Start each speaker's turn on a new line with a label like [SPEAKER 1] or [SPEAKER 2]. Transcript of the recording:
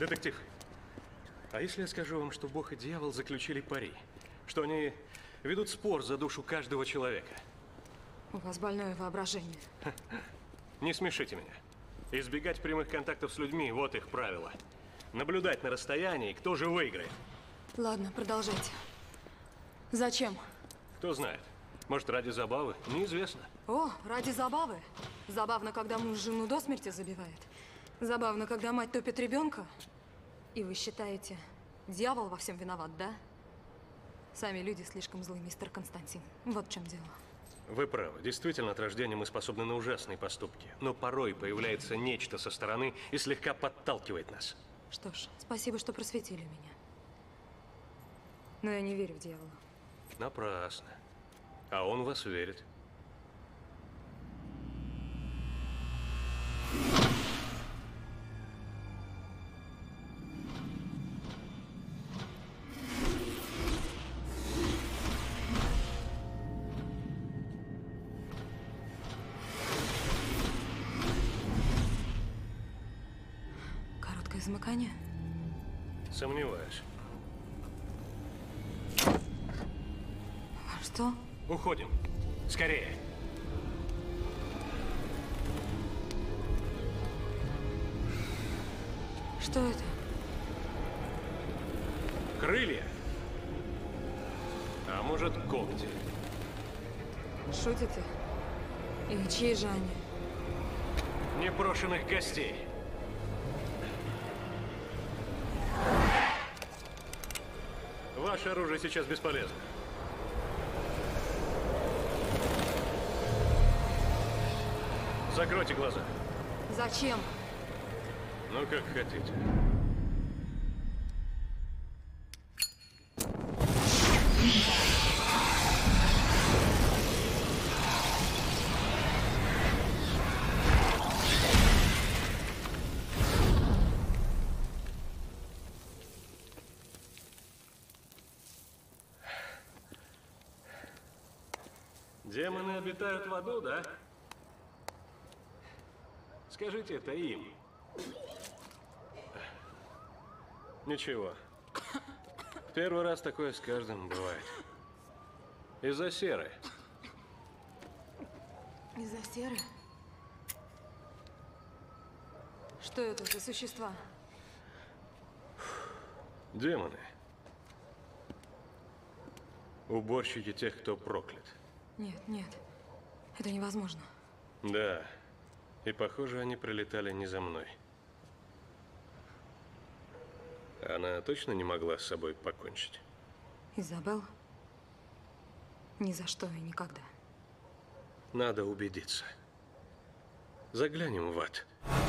[SPEAKER 1] Детектив, а если я скажу вам, что Бог и дьявол заключили пари? Что они ведут спор за душу каждого человека?
[SPEAKER 2] У вас больное воображение.
[SPEAKER 1] Не смешите меня. Избегать прямых контактов с людьми – вот их правило. Наблюдать на расстоянии, кто же выиграет.
[SPEAKER 2] Ладно, продолжайте. Зачем?
[SPEAKER 1] Кто знает. Может, ради забавы? Неизвестно.
[SPEAKER 2] О, ради забавы. Забавно, когда муж жену до смерти забивает. Забавно, когда мать топит ребенка. И вы считаете, дьявол во всем виноват, да? Сами люди слишком злы, мистер Константин. Вот в чем дело.
[SPEAKER 1] Вы правы. Действительно, от рождения мы способны на ужасные поступки. Но порой появляется нечто со стороны и слегка подталкивает нас.
[SPEAKER 2] Что ж, спасибо, что просветили меня. Но я не верю в дьявола.
[SPEAKER 1] Напрасно. А он в вас верит.
[SPEAKER 2] Короткое замыкание?
[SPEAKER 1] Сомневаюсь.
[SPEAKER 2] Что?
[SPEAKER 1] Уходим. Скорее.
[SPEAKER 2] Что это?
[SPEAKER 1] Крылья. А может, когти.
[SPEAKER 2] Шутите? И чьи же они?
[SPEAKER 1] Непрошенных гостей. Ваше оружие сейчас бесполезно. Закройте глаза.
[SPEAKER 2] Зачем?
[SPEAKER 1] Ну, как хотите. Демоны обитают в аду, да? Скажите это им. Ничего. В первый раз такое с каждым бывает. Из-за серы.
[SPEAKER 2] Из-за серы? Что это за существа?
[SPEAKER 1] Демоны. Уборщики тех, кто проклят.
[SPEAKER 2] Нет, нет. Это невозможно.
[SPEAKER 1] Да. И похоже, они прилетали не за мной. Она точно не могла с собой покончить?
[SPEAKER 2] Изабелл? Ни за что и никогда.
[SPEAKER 1] Надо убедиться. Заглянем в ад.